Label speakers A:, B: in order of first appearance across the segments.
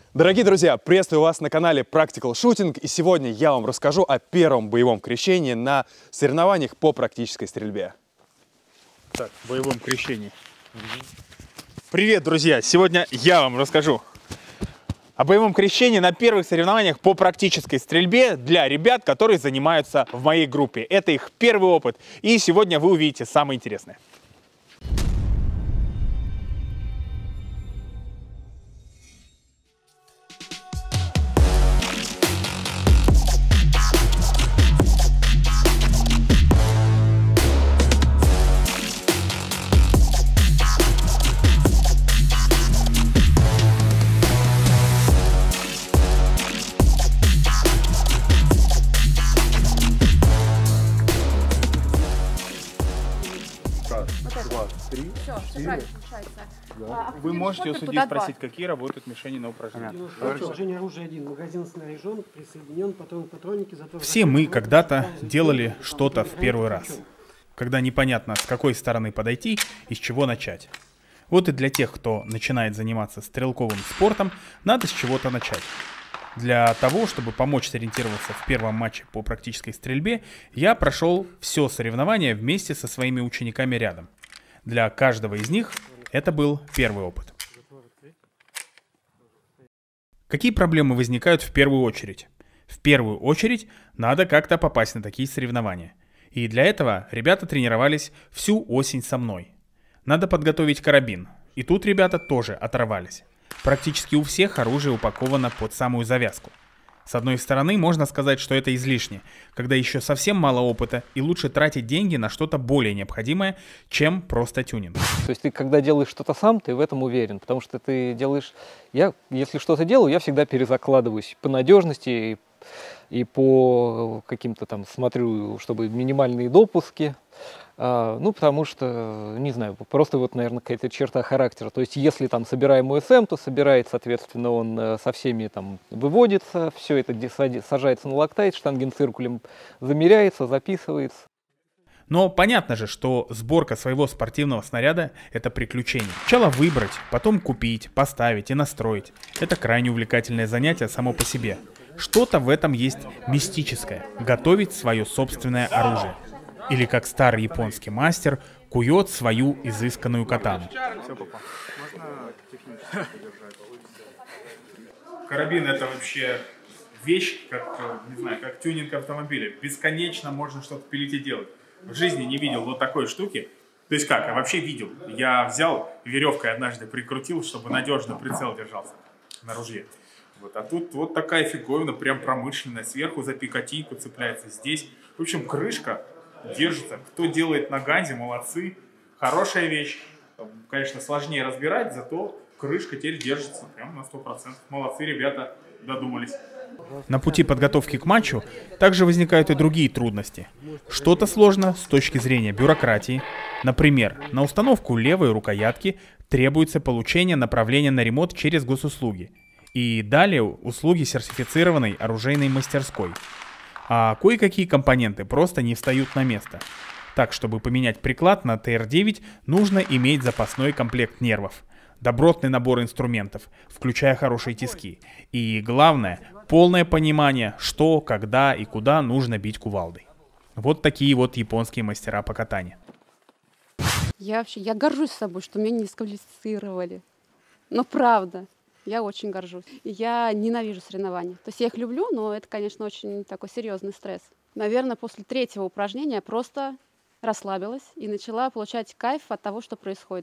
A: Дорогие друзья, приветствую вас на канале Practical Shooting, и сегодня я вам расскажу о первом боевом крещении на соревнованиях по практической стрельбе.
B: Так, боевом крещении. Привет, друзья! Сегодня я вам расскажу о боевом крещении на первых соревнованиях по практической стрельбе для ребят, которые занимаются в моей группе. Это их первый опыт, и сегодня вы увидите самое интересное. Вы можете у судьи спросить, какие работают мишени на упражнениях.
C: Положение оружия один, магазин снаряжен, присоединен, патроники, затвор.
D: Все мы когда-то делали что-то в первый раз, когда непонятно, с какой стороны подойти и с чего начать. Вот и для тех, кто начинает заниматься стрелковым спортом, надо с чего-то начать. Для того, чтобы помочь сориентироваться в первом матче по практической стрельбе, я прошел все соревнование вместе со своими учениками рядом. Для каждого из них это был первый опыт. Какие проблемы возникают в первую очередь? В первую очередь надо как-то попасть на такие соревнования. И для этого ребята тренировались всю осень со мной. Надо подготовить карабин. И тут ребята тоже оторвались. Практически у всех оружие упаковано под самую завязку. С одной стороны, можно сказать, что это излишне, когда еще совсем мало опыта, и лучше тратить деньги на что-то более необходимое, чем просто тюнинг.
E: То есть ты, когда делаешь что-то сам, ты в этом уверен, потому что ты делаешь... Если что-то делаю, я всегда перезакладываюсь по надежности и по каким-то там смотрю, чтобы минимальные допуски. Потому что, не знаю, просто вот, наверное, какая-то черта характера. То есть, если там собираем УСМ, то собирает, соответственно, он со всеми там выводится, все это сажается на локтайт, штангенциркулем замеряется, записывается.
D: Но понятно же, что сборка своего спортивного снаряда – это приключение. Сначала выбрать, потом купить, поставить и настроить. Это крайне увлекательное занятие само по себе. Что-то в этом есть мистическое – готовить свое собственное оружие. Или как старый японский мастер кует свою изысканную катану. Карабин — это вообще вещь, как тюнинг автомобиля. Бесконечно можно что-то пилить и делать. В жизни не видел вот такой штуки. То есть как, а вообще видел. Я взял веревкой однажды прикрутил, чтобы надежно прицел держался на ружье. А тут вот такая фиговина, прям промышленная. Сверху за пикотинку цепляется здесь. В общем, крышка держится. Кто делает на ганзе, молодцы. Хорошая вещь. Конечно, сложнее разбирать, зато крышка теперь держится прям на 100%. Молодцы, ребята, додумались. На пути подготовки к матчу также возникают и другие трудности. Что-то сложно с точки зрения бюрократии. Например, на установку левой рукоятки требуется получение направления на ремонт через госуслуги. И далее услуги сертифицированной оружейной мастерской. А кое-какие компоненты просто не встают на место. Так, чтобы поменять приклад на ТР-9, нужно иметь запасной комплект нервов, добротный набор инструментов, включая хорошие тиски. И главное, полное понимание, что, когда и куда нужно бить кувалдой. Вот такие вот японские мастера по катанию.
F: Я горжусь собой, что меня не дисквалифицировали. Но правда. Я очень горжусь. Я ненавижу соревнования. То есть я их люблю, но это, конечно, очень такой серьезный стресс. Наверное, после третьего упражнения я просто расслабилась и начала получать кайф от того, что происходит.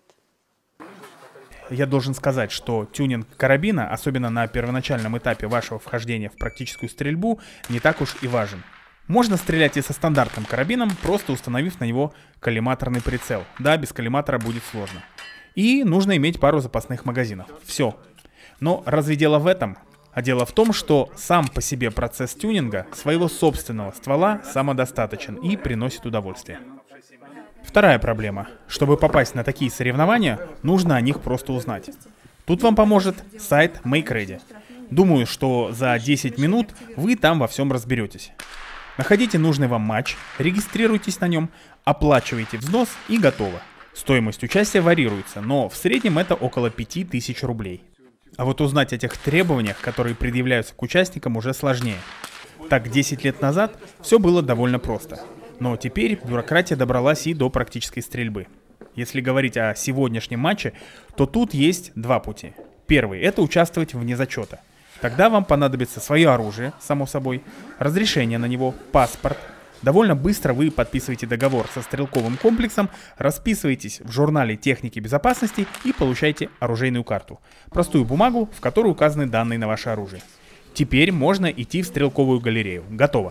D: Я должен сказать, что тюнинг карабина, особенно на первоначальном этапе вашего вхождения в практическую стрельбу, не так уж и важен. Можно стрелять и со стандартным карабином, просто установив на него коллиматорный прицел. Да, без коллиматора будет сложно. И нужно иметь пару запасных магазинов. Все. Но разве дело в этом? А дело в том, что сам по себе процесс тюнинга своего собственного ствола самодостаточен и приносит удовольствие. Вторая проблема. Чтобы попасть на такие соревнования, нужно о них просто узнать. Тут вам поможет сайт MakeReady. Думаю, что за 10 минут вы там во всем разберетесь. Находите нужный вам матч, регистрируйтесь на нем, оплачиваете взнос и готово. Стоимость участия варьируется, но в среднем это около 5000 рублей.
B: А вот узнать о тех требованиях, которые предъявляются к участникам, уже сложнее. Так, 10 лет назад все было довольно просто. Но теперь бюрократия добралась и до практической стрельбы. Если говорить о сегодняшнем матче, то тут есть два пути. Первый – это участвовать вне зачета. Тогда вам понадобится свое оружие, само собой, разрешение на него, паспорт. Довольно быстро вы подписываете договор со стрелковым комплексом, расписываетесь в журнале техники безопасности и получаете оружейную карту. Простую бумагу, в которой указаны данные на ваше оружие. Теперь можно идти в стрелковую галерею. Готово.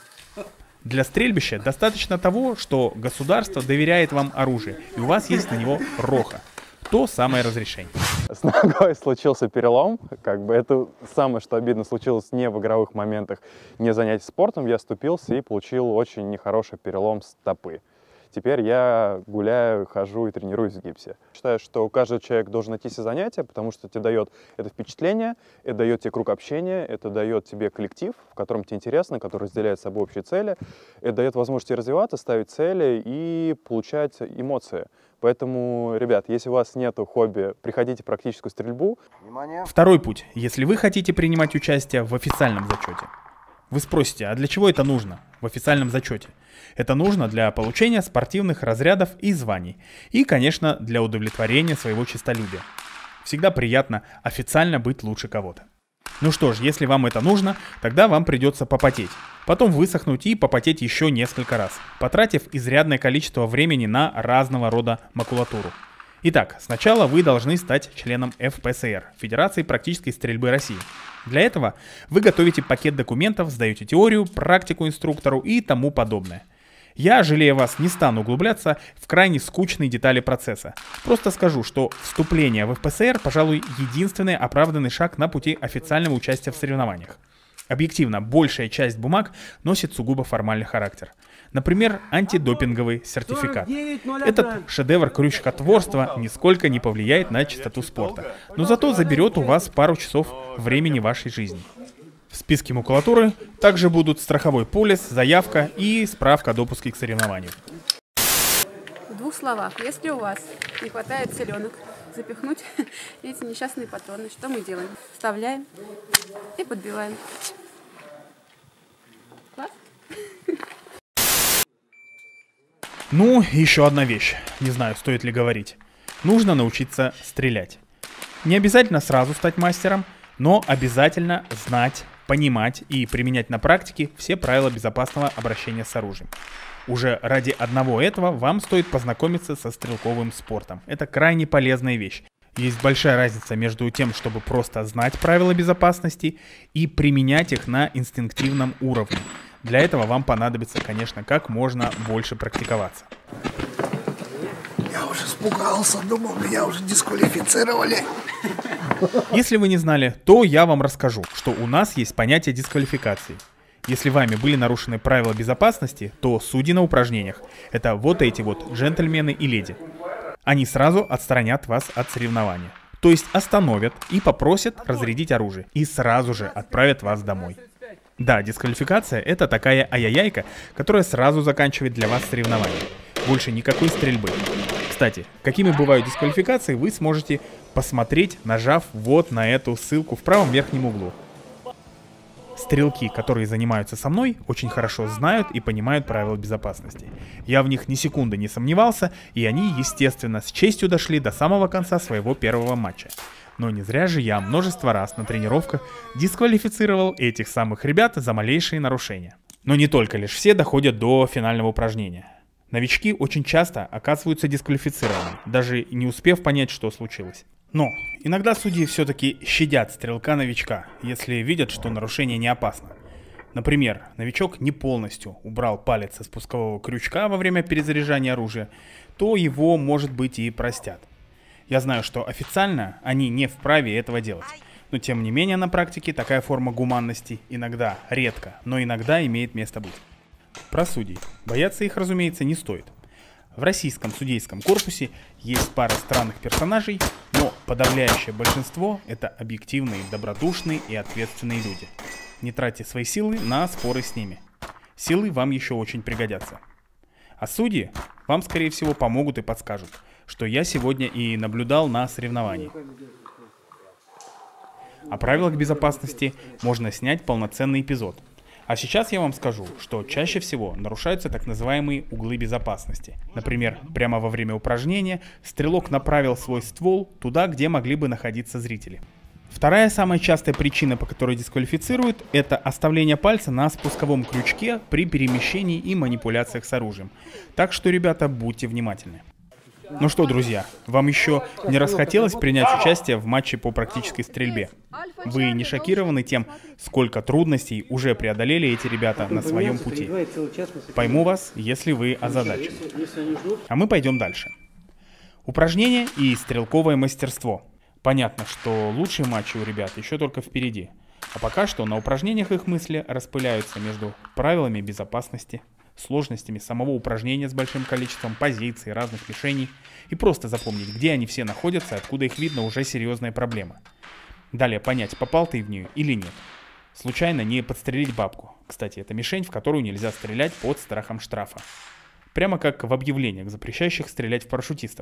B: Для стрельбища достаточно того, что государство доверяет вам оружие, и у вас есть на него роха. То самое разрешение.
A: С ногой случился перелом. Это самое, что обидно, случилось не в игровых моментах, не занятий спортом. Я оступился и получил очень нехороший перелом стопы. Теперь я гуляю, хожу и тренируюсь в гипсе. Считаю, что каждый человек должен найти себе занятие, потому что тебе дает это впечатление, это дает тебе круг общения, это дает тебе коллектив, в котором тебе интересно, который разделяет с собой общие цели. Это дает возможность развиваться, ставить цели и получать эмоции. Поэтому, ребят, если у вас нет хобби, приходите в практическую стрельбу.
B: Второй путь. Если вы хотите принимать участие в официальном зачете. Вы спросите, а для чего это нужно в официальном зачете? Это нужно для получения спортивных разрядов и званий. И, конечно, для удовлетворения своего честолюбия. Всегда приятно официально быть лучше кого-то. Ну что ж, если вам это нужно, тогда вам придется попотеть. Потом высохнуть и попотеть еще несколько раз, потратив изрядное количество времени на разного рода макулатуру. Итак, сначала вы должны стать членом ФПСР, Федерации практической стрельбы России. Для этого вы готовите пакет документов, сдаете теорию, практику инструктору и тому подобное. Я, жалея вас, не стану углубляться в крайне скучные детали процесса. Просто скажу, что вступление в ФПСР, пожалуй, единственный оправданный шаг на пути официального участия в соревнованиях. Объективно, большая часть бумаг носит сугубо формальный характер. Например, антидопинговый сертификат. Этот шедевр крючкотворства нисколько не повлияет на чистоту спорта, но зато заберет у вас пару часов времени вашей жизни. В списке макулатуры также будут страховой полис, заявка и справка о допуске к соревнованию.
F: В двух словах, если у вас не хватает селенок запихнуть эти несчастные патроны, что мы делаем? Вставляем и подбиваем. Класс?
B: Ну, еще одна вещь. Не знаю, стоит ли говорить. Нужно научиться стрелять. Не обязательно сразу стать мастером, но обязательно знать, понимать и применять на практике все правила безопасного обращения с оружием. Уже ради одного этого вам стоит познакомиться со стрелковым спортом. Это крайне полезная вещь. Есть большая разница между тем, чтобы просто знать правила безопасности и применять их на инстинктивном уровне. Для этого вам понадобится, конечно, как можно больше практиковаться.
G: Я уже испугался, думал, меня уже дисквалифицировали.
B: Если вы не знали, то я вам расскажу, что у нас есть понятие дисквалификации. Если вами были нарушены правила безопасности, то судьи на упражнениях – это вот эти вот джентльмены и леди. Они сразу отстранят вас от соревнования. То есть остановят и попросят разрядить оружие. И сразу же отправят вас домой. Да, дисквалификация – это такая ай-яй-яйка, которая сразу заканчивает для вас соревнования. Больше никакой стрельбы. Кстати, какими бывают дисквалификации, вы сможете посмотреть, нажав вот на эту ссылку в правом верхнем углу. Стрелки, которые занимаются со мной, очень хорошо знают и понимают правила безопасности. Я в них ни секунды не сомневался, и они, естественно, с честью дошли до самого конца своего первого матча. Но не зря же я множество раз на тренировках дисквалифицировал этих самых ребят за малейшие нарушения. Но не только лишь все доходят до финального упражнения. Новички очень часто оказываются дисквалифицированы, даже не успев понять, что случилось. Но иногда судьи все-таки щадят стрелка-новичка, если видят, что нарушение не опасно. Например, новичок не полностью убрал палец со спускового крючка во время перезаряжания оружия, то его, может быть, и простят. Я знаю, что официально они не вправе этого делать. Но тем не менее на практике такая форма гуманности иногда, редко, но иногда имеет место быть. Про судей. Бояться их, разумеется, не стоит. В российском судейском корпусе есть пара странных персонажей, но подавляющее большинство – это объективные, добродушные и ответственные люди. Не тратьте свои силы на споры с ними. Силы вам еще очень пригодятся. А судьи вам, скорее всего, помогут и подскажут, что я сегодня и наблюдал на соревновании. О правилах безопасности можно снять полноценный эпизод. А сейчас я вам скажу, что чаще всего нарушаются так называемые углы безопасности. Например, прямо во время упражнения стрелок направил свой ствол туда, где могли бы находиться зрители. Вторая самая частая причина, по которой дисквалифицируют, это оставление пальца на спусковом крючке при перемещении и манипуляциях с оружием. Так что, ребята, будьте внимательны. Ну что, друзья, вам еще не расхотелось принять участие в матче по практической стрельбе? Вы не шокированы тем, сколько трудностей уже преодолели эти ребята на своем пути? Пойму вас, если вы озадачены. А мы пойдем дальше. Упражнения и стрелковое мастерство. Понятно, что лучшие матчи у ребят еще только впереди. А пока что на упражнениях их мысли распыляются между правилами безопасности, сложностями самого упражнения с большим количеством позиций, разных мишеней, и просто запомнить, где они все находятся, откуда их видно, уже серьезная проблема. Далее понять, попал ты в нее или нет. Случайно не подстрелить бабку. Кстати, это мишень, в которую нельзя стрелять под страхом штрафа. Прямо как в объявлениях, запрещающих стрелять в парашютистов.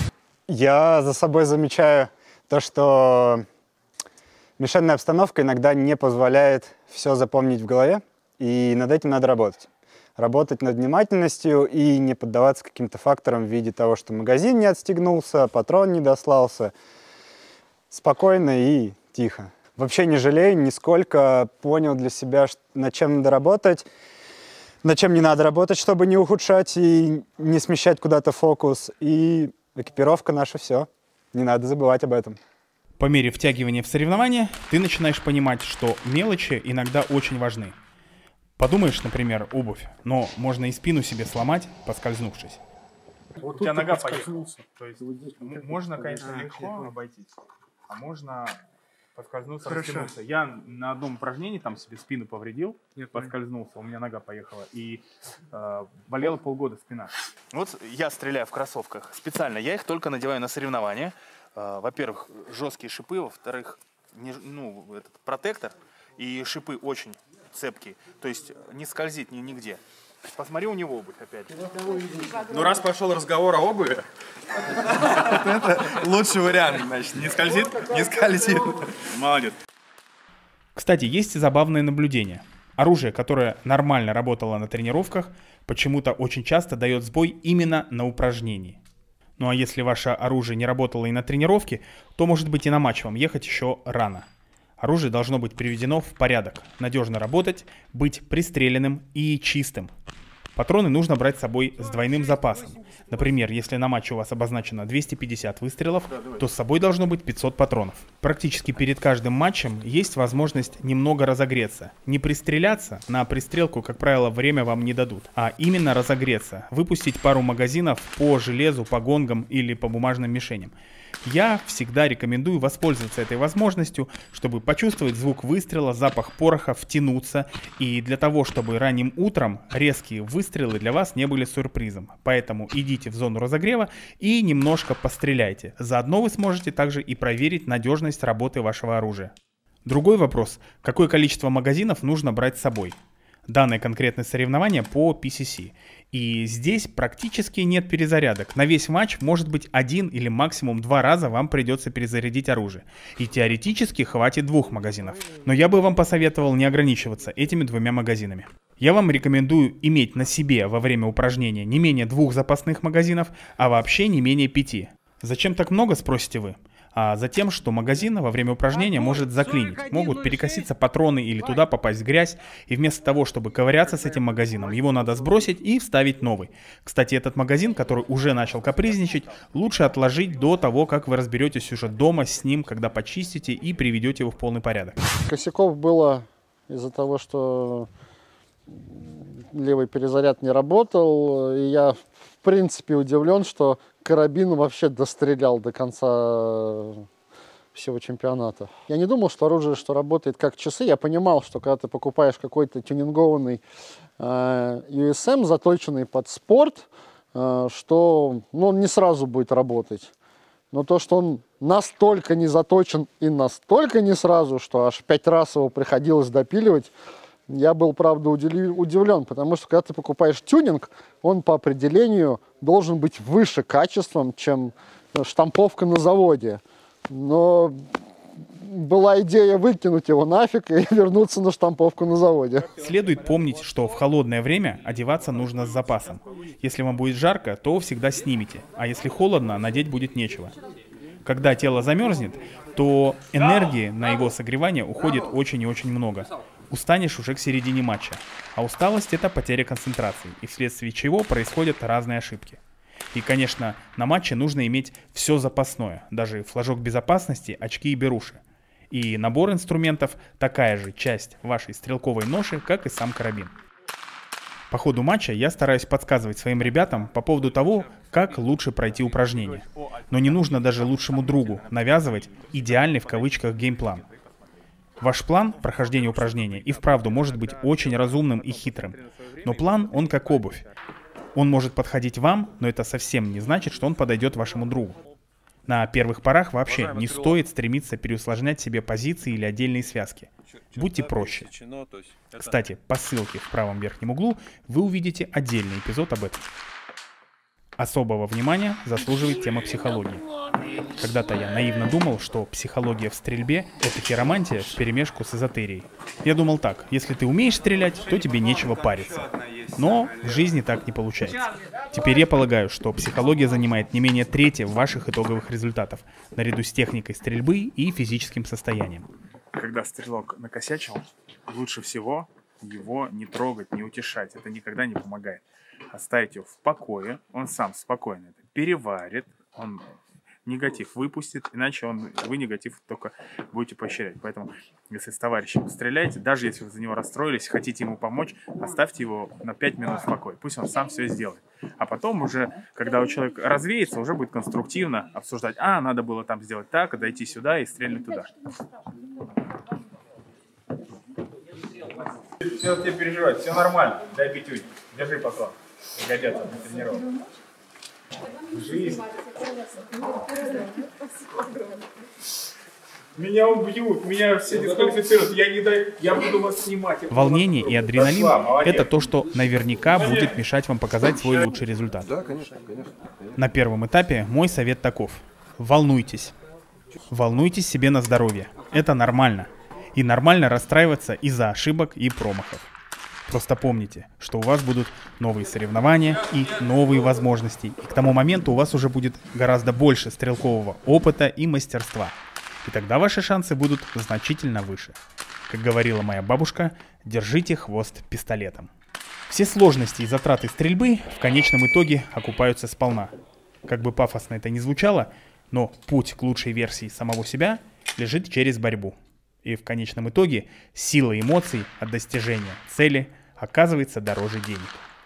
H: Я за собой замечаю то, что мишенная обстановка иногда не позволяет все запомнить в голове, и над этим надо работать. Работать над внимательностью и не поддаваться каким-то факторам в виде того, что магазин не отстегнулся, патрон не дослался. Спокойно и тихо. Вообще не жалею, нисколько понял для себя, над чем надо работать, над чем не надо работать, чтобы не ухудшать и не смещать куда-то фокус. И экипировка наша все. Не надо забывать об этом.
B: По мере втягивания в соревнования ты начинаешь понимать, что мелочи иногда очень важны. Подумаешь, например, обувь, но можно и спину себе сломать, поскользнувшись.
D: Вот у тебя нога поехала. То есть можно, конечно, легко обойтись, а можно поскользнуться, растянуться. Я на одном упражнении там себе спину повредил, поскользнулся, у меня нога поехала, и болела полгода спина.
B: Вот я стреляю в кроссовках специально, я их только надеваю на соревнования. Во-первых, жесткие шипы, во-вторых, этот протектор, и шипы очень цепкие, то есть не скользит нигде. Посмотри у него обувь опять.
A: Ну, раз пошел разговор о обуви, это лучший вариант, значит. Не скользит? Не скользит.
B: Молодец. Кстати, есть и забавное наблюдение. Оружие, которое нормально работало на тренировках, почему-то очень часто дает сбой именно на упражнении. Ну а если ваше оружие не работало и на тренировке, то, может быть, и на матч вам ехать еще рано. Оружие должно быть приведено в порядок, надежно работать, быть пристреленным и чистым. Патроны нужно брать с собой с двойным запасом. Например, если на матче у вас обозначено 250 выстрелов, то с собой должно быть 500 патронов. Практически перед каждым матчем есть возможность немного разогреться. Не пристреляться, на пристрелку, как правило, время вам не дадут, а именно разогреться, выпустить пару магазинов по железу, по гонгам или по бумажным мишеням. Я всегда рекомендую воспользоваться этой возможностью, чтобы почувствовать звук выстрела, запах пороха, втянуться. И для того, чтобы ранним утром резкие выстрелы для вас не были сюрпризом. Поэтому идите в зону разогрева и немножко постреляйте. Заодно вы сможете также и проверить надежность работы вашего оружия. Другой вопрос: какое количество магазинов нужно брать с собой? Данное конкретное соревнование по PCC. И здесь практически нет перезарядок. На весь матч может быть 1 или максимум 2 раза вам придется перезарядить оружие. И теоретически хватит 2 магазинов. Но я бы вам посоветовал не ограничиваться этими 2 магазинами. Я вам рекомендую иметь на себе во время упражнения не менее 2 запасных магазинов, а вообще не менее 5. Зачем так много, спросите вы? А затем, что магазин во время упражнения может заклинить. Могут перекоситься патроны или туда попасть грязь. И вместо того, чтобы ковыряться с этим магазином, его надо сбросить и вставить новый. Кстати, этот магазин, который уже начал капризничать, лучше отложить до того, как вы разберетесь уже дома с ним, когда почистите и приведете его в полный порядок.
I: Косяков было из-за того, что левый перезаряд не работал. И я, в принципе, удивлен, что карабин вообще дострелял до конца всего чемпионата. Я не думал, что оружие работает как часы. Я понимал, что когда ты покупаешь какой-то тюнингованный USM, заточенный под спорт, что он не сразу будет работать. Но то, что он настолько не заточен и настолько не сразу, что аж 5 раз его приходилось допиливать, я был, правда, удивлен, потому что, когда ты покупаешь тюнинг, он по определению должен быть выше качеством, чем штамповка на заводе. Но была идея выкинуть его нафиг и вернуться на штамповку на заводе.
B: Следует помнить, что в холодное время одеваться нужно с запасом. Если вам будет жарко, то всегда снимите, а если холодно, надеть будет нечего. Когда тело замерзнет, то энергии на его согревание уходит очень и очень много. Устанешь уже к середине матча. А усталость — это потеря концентрации, и вследствие чего происходят разные ошибки. И, конечно, на матче нужно иметь все запасное, даже флажок безопасности, очки и беруши. И набор инструментов — такая же часть вашей стрелковой ноши, как и сам карабин. По ходу матча я стараюсь подсказывать своим ребятам по поводу того, как лучше пройти упражнение. Но не нужно даже лучшему другу навязывать идеальный в кавычках геймплан. Ваш план прохождения упражнения и вправду может быть очень разумным и хитрым. Но план, он как обувь. Он может подходить вам, но это совсем не значит, что он подойдет вашему другу. На первых порах вообще не стоит стремиться переусложнять себе позиции или отдельные связки. Будьте проще. Кстати, по ссылке в правом верхнем углу вы увидите отдельный эпизод об этом. Особого внимания заслуживает тема психологии. Когда-то я наивно думал, что психология в стрельбе — это хиромантия вперемешку с эзотерией. Я думал так: если ты умеешь стрелять, то тебе нечего париться. Но в жизни так не получается. Теперь я полагаю, что психология занимает не менее трети ваших итоговых результатов, наряду с техникой стрельбы и физическим состоянием.
D: Когда стрелок накосячил, лучше всего его не трогать, не утешать. Это никогда не помогает. Оставить его в покое, он сам спокойно это переварит, он негатив выпустит, иначе вы негатив только будете поощрять. Поэтому, если с товарищем стреляете, даже если вы за него расстроились, хотите ему помочь, оставьте его на 5 минут в покое. Пусть он сам все сделает. А потом уже, когда у человека развеется, уже будет конструктивно обсуждать: а, надо было там сделать так, дойти сюда и стрельнуть туда. Все тебе переживать, все нормально. Дай пятюнь, держи патрон. Годятся на тренировку. Жизнь. Меня убьют, меня все дисквалифицируют, я буду вас снимать.
B: Волнение и адреналин — это то, что наверняка будет мешать вам показать свой лучший результат.
J: Да, конечно, конечно.
B: На первом этапе мой совет таков: волнуйтесь. Волнуйтесь себе на здоровье. Это нормально. И нормально расстраиваться из-за ошибок и промахов. Просто помните, что у вас будут новые соревнования и новые возможности. И к тому моменту у вас уже будет гораздо больше стрелкового опыта и мастерства. И тогда ваши шансы будут значительно выше. Как говорила моя бабушка, держите хвост пистолетом. Все сложности и затраты стрельбы в конечном итоге окупаются сполна. Как бы пафосно это ни звучало, но путь к лучшей версии самого себя лежит через борьбу. И в конечном итоге сила эмоций от достижения цели оказывается дороже денег.